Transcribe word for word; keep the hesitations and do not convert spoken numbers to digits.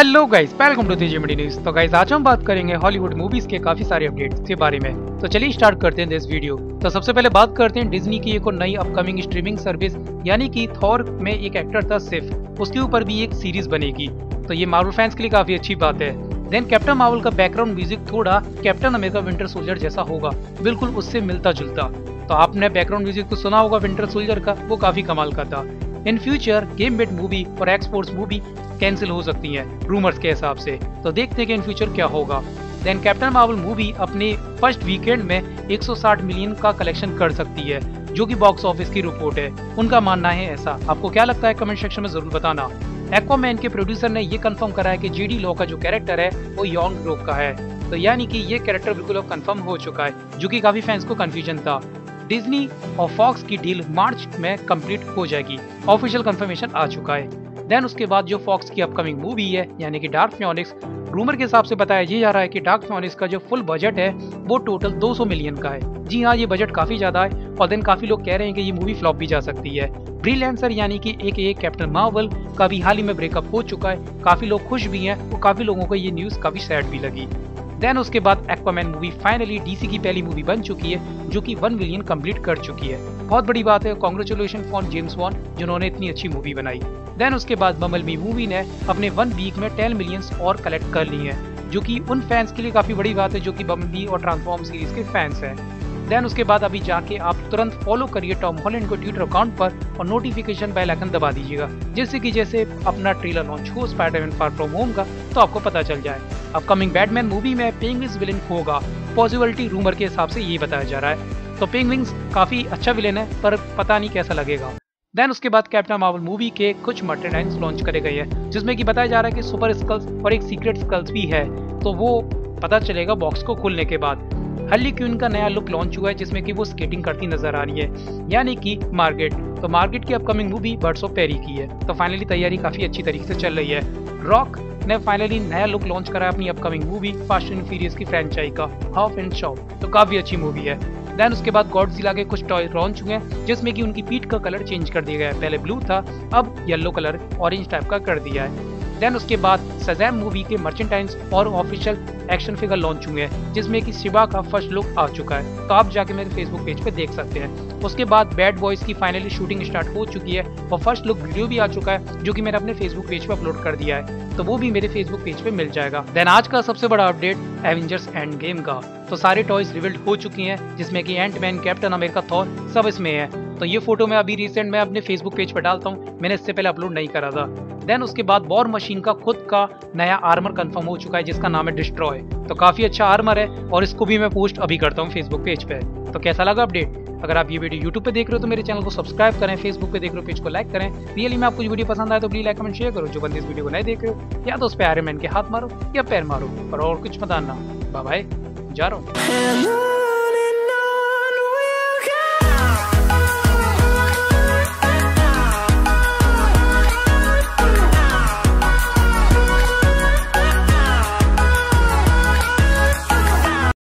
Hello guys, welcome to तीजेमडी news. तो guys आज हम बात करेंगे हॉलीवुड मूवीज के काफी सारे अपडेट्स के बारे में। तो चलिए स्टार्ट करते हैं दिस वीडियो। तो सबसे पहले बात करते हैं डिज्नी की एक और नई अपकमिंग स्ट्रीमिंग सर्विस, यानी कि थॉर में एक एक्टर था सिफ, उसके ऊपर भी एक सीरीज बनेगी। तो ये मार्वल फैंस के लिए काफी अच्छी बात है। देन कैप्टन मार्वल का बैकग्राउंड म्यूजिक थोड़ा कैप्टन अमेरिका विंटर सोल्जर जैसा होगा, बिल्कुल उससे मिलता जुलता। तो आपने बैकग्राउंड म्यूजिक तो सुना होगा विंटर सोल्जर का, वो काफी कमाल का था। In future Gambit movie और एक्सपोर्ट्स मूवी कैंसिल हो सकती है रूमर्स के हिसाब से, तो देखते हैं कि इन फ्यूचर क्या होगा। देन कैप्टन मार्वल मूवी अपने फर्स्ट वीकेंड में एक सौ साठ मिलियन का कलेक्शन कर सकती है, जो कि बॉक्स ऑफिस की रिपोर्ट है। उनका मानना है ऐसा, आपको क्या लगता है कमेंट सेक्शन में जरूर बताना। एक्वामैन के प्रोड्यूसर ने ये कंफर्म करा है कि जेडी लॉ का जो कैरेक्टर है वो यॉन्ग रोक का है, तो यानी कि ये कैरेक्टर बिल्कुल अब कंफर्म हो चुका है, जो कि काफी फैंस को कंफ्यूजन था। डिज्नी और फॉक्स की डील मार्च में कंप्लीट हो जाएगी, ऑफिशियल कंफर्मेशन आ चुका है। देन उसके बाद जो फॉक्स की अपकमिंग मूवी है यानी कि डार्क फियोनिक्स, रूमर के हिसाब से बताया ये जा रहा है कि डार्क फियोनिक्स का जो फुल बजट है वो टोटल दो सौ मिलियन का है। जी हाँ, ये बजट काफी ज्यादा है और देन काफी लोग कह रहे हैं कि ये मूवी फ्लॉप भी जा सकती है। फ्रीलांसर यानी कि एक एक कैप्टन मार्वल का भी हाल ही में ब्रेकअप हो चुका है, काफी लोग खुश भी हैं और काफी लोगों को ये न्यूज काफी सैड भी लगी। देन उसके बाद एक्वामैन मूवी फाइनली डीसी की पहली मूवी बन चुकी है, जो कि वन मिलियन कंप्लीट कर चुकी है। बहुत बड़ी बात है, कांग्रेचुलेशन फॉर जेम्स वॉन जिन्होंने इतनी अच्छी मूवी बनाई। देन उसके बाद बम्बलबी मूवी ने अपने वन वीक में टेन मिलियंस और कलेक्ट कर ली है, जो कि उन फैंस के लिए काफी बड़ी बात है जो कि बम्बलबी और ट्रांसफॉर्म सीरीज के फैंस हैं। देन उसके बाद अभी जाके आप तुरंत फॉलो करिए टॉम हॉलैंड को ट्विटर अकाउंट पर और नोटिफिकेशन बेल आइकन दबा दीजिएगा, जिससे कि जैसे अपना ट्रेलर लॉन्च हो स्पाइडरमैन फार फ्रॉम होम का तो आपको पता चल जाए। अपकमिंग बैटमैन मूवी में पेंगुइन्स विलेन होगा, पॉसिबिलिटी रूमर के हिसाब से ये बताया जा रहा है। तो पेंगुइन्स काफी अच्छा विलेन है, पर पता नहीं कैसा लगेगा। देन उसके बाद कैप्टन मार्वल मूवी के कुछ मर्चेंडाइज लॉन्च करे गए हैं, जिसमें कि बताया जा रहा है कि सुपर स्कल्स और एक सीक्रेट स्कल्स भी है, तो वो पता चलेगा बॉक्स को खुलने के बाद। हार्ली क्विन का नया लुक लॉन्च हुआ है, जिसमें कि वो स्केटिंग करती नजर आ रही है, यानी कि मार्गेट। तो मार्गेट की upcoming movie Birds of Prey की है, तो फाइनली तैयारी काफी अच्छी तरीके से चल रही है। रॉक ने फाइनली नया लुक लॉन्च करा अपनी upcoming movie Fast and Furious की फ्रेंचाइज का हाफ एंड शॉप, तो काफी अच्छी मूवी है। देन उसके बाद गॉडजिला के कुछ टॉय लॉन्च हुए हैं, जिसमें कि उनकी पीठ का कलर चेंज कर दिया गया है, पहले ब्लू था अब येलो कलर ऑरेंज टाइप का कर दिया है। देन उसके बाद शज़ैम मूवी के मर्चेंडाइज और ऑफिशियल एक्शन फिगर लॉन्च हुए हैं, जिसमें कि शिवा का फर्स्ट लुक आ चुका है, तो आप जाके मेरे फेसबुक पेज पे देख सकते हैं। उसके बाद बैड बॉयज की फाइनली शूटिंग स्टार्ट हो चुकी है और फर्स्ट लुक वीडियो भी आ चुका है, जो कि मैंने अपने फेसबुक पेज पे अपलोड कर दिया है, तो वो भी मेरे फेसबुक पेज पे मिल जाएगा। देन आज का सबसे बड़ा अपडेट एवेंजर्स एंड गेम का, तो सारे टॉयज रिवील्ड हो चुकी हैं, जिसमें कि Ant Man, Captain America, Thor सब इसमें है। तो ये फोटो मैं अभी रिसेंट में अपने फेसबुक पेज पर डालता हूँ, मैंने इससे पहले अपलोड नहीं करा था। देन उसके बाद वॉर मशीन का खुद का नया आर्मर कंफर्म हो चुका है, जिसका नाम है डिस्ट्रॉय, तो काफी अच्छा आर्मर है और इसको भी मैं पोस्ट अभी करता हूँ फेसबुक पेज पे। तो कैसा लगा अपडेट? अगर आप ये वीडियो यूट्यूब पे देख रहे हो तो मेरे चैनल को सब्सक्राइब करें, फेसबुक पे देख रहे हो पेज को लाइक करें। रियली में आपको वीडियो पसंद आए तो प्लीज लाइक कमेंट शेयर करो। जो बंदे इस वीडियो को नहीं देख रहे हो या तो उस पे आयरन मैन के हाथ मारो या पैर मारो, और और कुछ बताना। बाय बाय, जा रहा हूँ।